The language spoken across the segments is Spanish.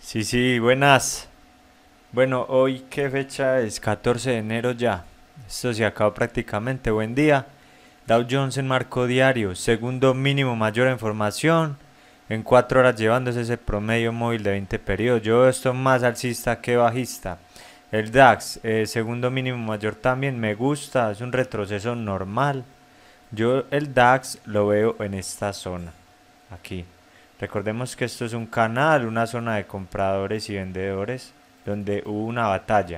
Sí, sí, buenas. Bueno, hoy qué fecha es 14 de enero ya. Esto se acabó prácticamente. Buen día. Dow Jones en marco diario. Segundo mínimo mayor en formación. En 4 horas llevándose ese promedio móvil de 20 periodos. Yo veo esto más alcista que bajista. El DAX, segundo mínimo mayor también me gusta. Es un retroceso normal. Yo el DAX lo veo en esta zona. Aquí. Recordemos que esto es un canal, una zona de compradores y vendedores, donde hubo una batalla.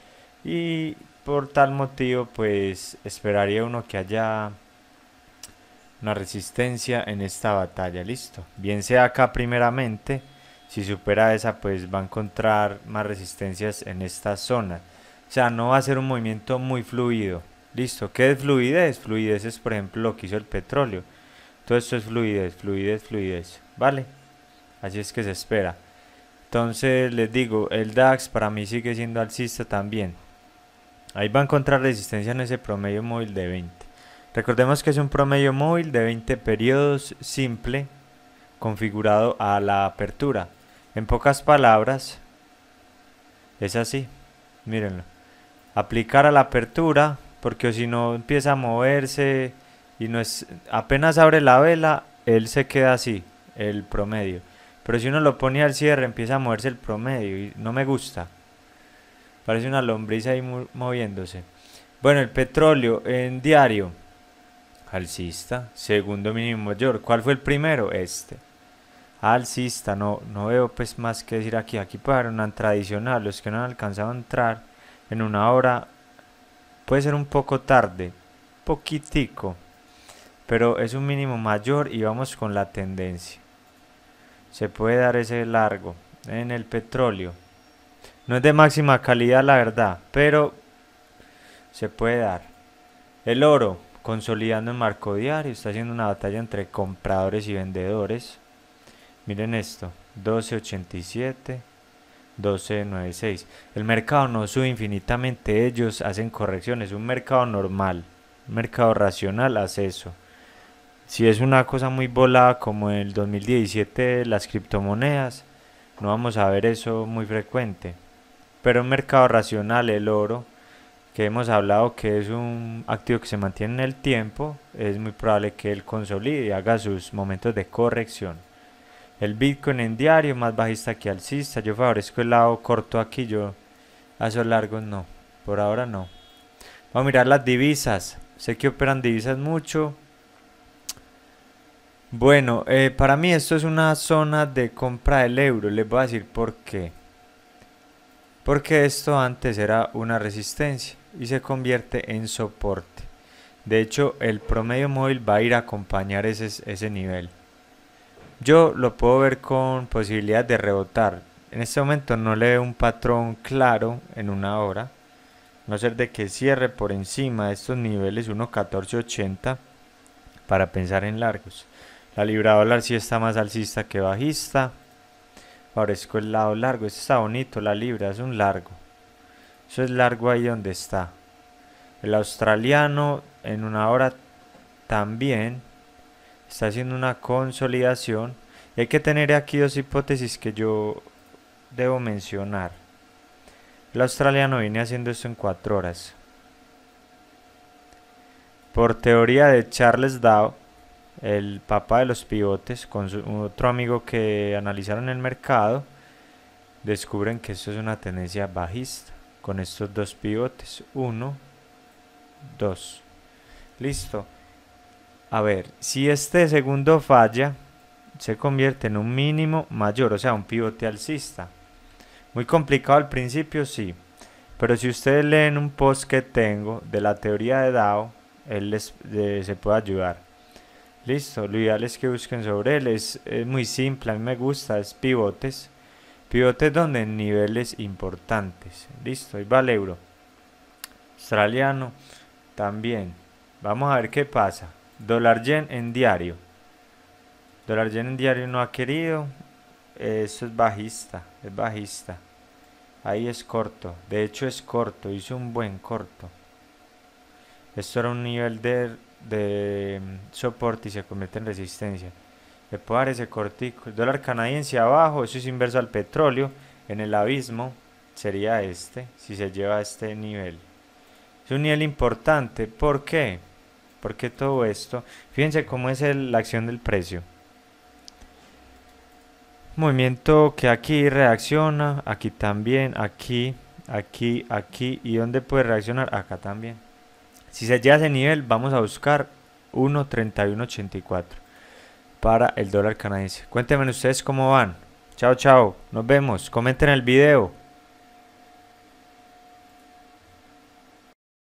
Y por tal motivo, pues esperaría uno que haya una resistencia en esta batalla. Listo. Bien sea acá primeramente. Si supera esa, pues va a encontrar más resistencias en esta zona. O sea, no va a ser un movimiento muy fluido. Listo. ¿Qué es fluidez? Fluidez es, por ejemplo, lo que hizo el petróleo. Todo esto es fluidez, fluidez, fluidez. ¿Vale? Así es que se espera. Entonces les digo, el DAX para mí sigue siendo alcista también. Ahí va a encontrar resistencia en ese promedio móvil de 20. Recordemos que es un promedio móvil de 20 periodos simple configurado a la apertura. En pocas palabras, es así. Mírenlo. Aplicar a la apertura, porque si no empieza a moverse y no es apenas abre la vela, él se queda así, el promedio. Pero si uno lo pone al cierre, empieza a moverse el promedio y no me gusta. Parece una lombriz ahí moviéndose. Bueno, el petróleo en diario, alcista, segundo mínimo mayor. ¿Cuál fue el primero? Este. Alcista, no veo pues más que decir aquí. Aquí puede haber una tradicional. Los que no han alcanzado a entrar en una hora, puede ser un poco tarde, poquitico, pero es un mínimo mayor y vamos con la tendencia. Se puede dar ese largo en el petróleo. No es de máxima calidad la verdad, pero se puede dar. El oro, consolidando en marco diario, está haciendo una batalla entre compradores y vendedores. Miren esto, 12.87, 12.96. El mercado no sube infinitamente, ellos hacen correcciones. Un mercado normal, un mercado racional hace eso. Si es una cosa muy volada como en el 2017 las criptomonedas, no vamos a ver eso muy frecuente. Pero un mercado racional, el oro, que hemos hablado que es un activo que se mantiene en el tiempo, es muy probable que él consolide y haga sus momentos de corrección. El Bitcoin en diario, más bajista que alcista. Yo favorezco el lado corto aquí, yo a esos largos no. Por ahora no. Vamos a mirar las divisas. Sé que operan divisas mucho. Bueno, para mí esto es una zona de compra del euro. Les voy a decir por qué. Porque esto antes era una resistencia y se convierte en soporte. De hecho, el promedio móvil va a ir a acompañar ese nivel. Yo lo puedo ver con posibilidad de rebotar. En este momento no le veo un patrón claro en una hora. No ser de que cierre por encima de estos niveles 1.1480 para pensar en largos. La libra dólar sí está más alcista que bajista. Favorezco el lado largo. Este está bonito, la libra es un largo. Eso es largo ahí donde está. El australiano en una hora también está haciendo una consolidación. Y hay que tener aquí dos hipótesis que yo debo mencionar. El australiano viene haciendo esto en 4 horas. Por teoría de Charles Dow, el papá de los pivotes, con otro amigo que analizaron el mercado, descubren que esto es una tendencia bajista con estos dos pivotes. Uno, dos. Listo. A ver, si este segundo falla, se convierte en un mínimo mayor, o sea, un pivote alcista. Muy complicado al principio, sí. Pero si ustedes leen un post que tengo de la teoría de Dow, se puede ayudar. Listo, lo ideal es que busquen sobre él. Es muy simple, a mí me gusta, es pivotes. Pivotes donde en niveles importantes. Listo, ahí va el euro. Australiano también. Vamos a ver qué pasa. Dólar yen en diario. Dólar yen en diario no ha querido. Eso es bajista, es bajista. Ahí es corto, de hecho es corto, hizo un buen corto. Esto era un nivel de soporte y se convierte en resistencia. Le puedo dar ese cortico. El dólar canadiense abajo, eso es inverso al petróleo. En el abismo sería este, si se lleva a este nivel. Es un nivel importante. ¿Por qué? Porque todo esto, fíjense cómo es la acción del precio. Movimiento que aquí reacciona, aquí también, aquí, aquí, aquí. ¿Y dónde puede reaccionar? Acá también. Si se llega a ese nivel, vamos a buscar 1.3184 para el dólar canadiense. Cuéntenme ustedes cómo van. Chao, chao. Nos vemos. Comenten el video.